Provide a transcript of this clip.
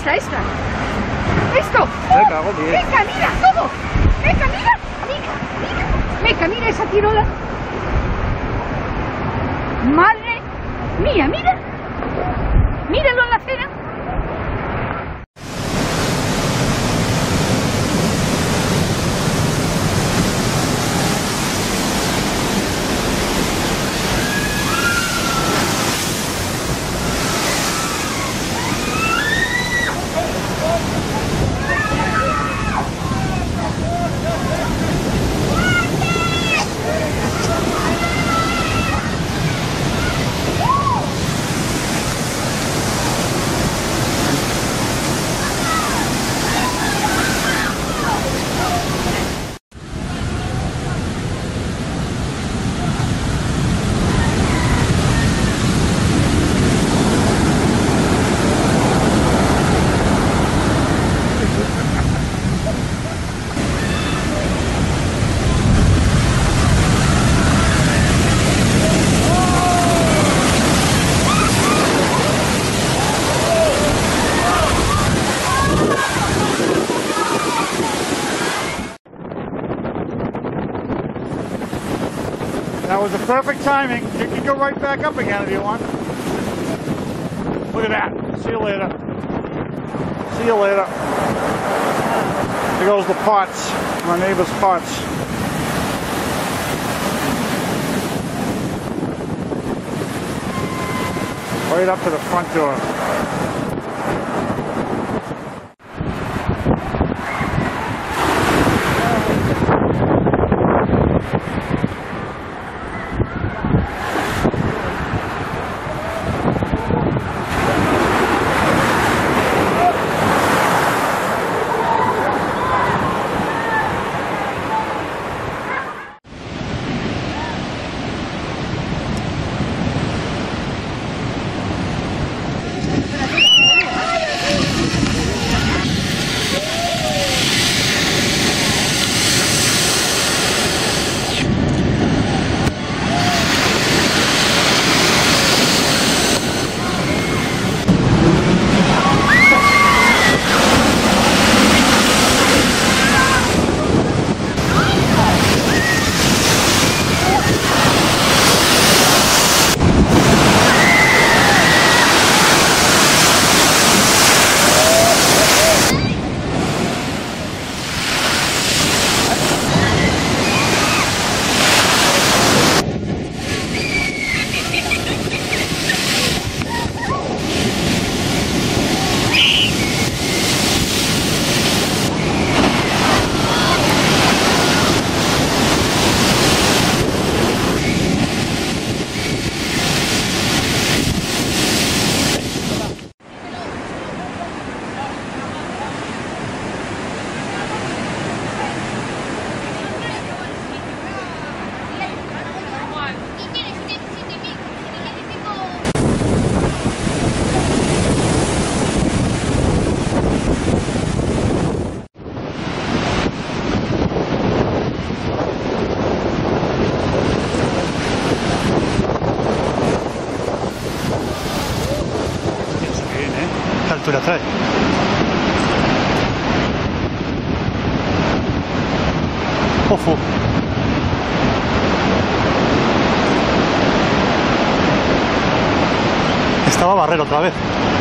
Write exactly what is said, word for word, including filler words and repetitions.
esta, esta. Esto. Me cago en diez. Venga, mira, todo. Venga, mira. Mira, mira. Venga, mira esa tirola. Madre mía, mira. Míralo en la acera. That was the perfect timing. You can go right back up again if you want. Look at that. See you later. See you later. There goes the pots. My neighbor's pots. Right up to the front door. Altura trae. Ojo. Estaba a barrer otra vez.